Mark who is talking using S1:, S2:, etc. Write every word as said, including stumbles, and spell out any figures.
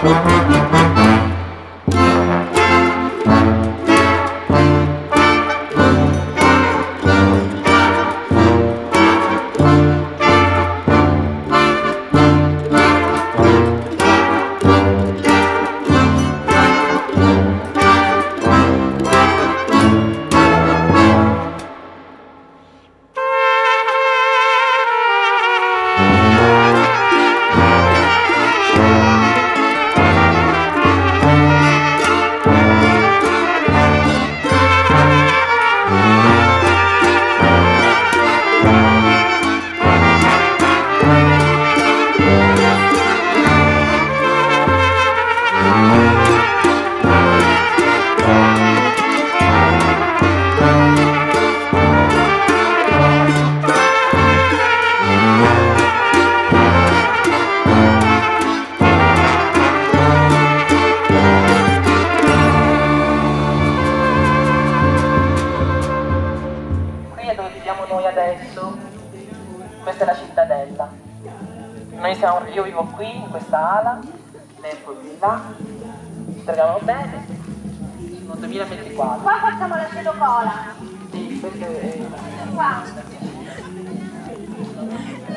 S1: Questa è la cittadella. Noi siamo, io vivo qui, in questa ala, lei è poi là, ci troviamo bene, sono duemila metri quadri.
S2: Qua facciamo la cedocola.
S1: Sì, questo è...
S2: Qua.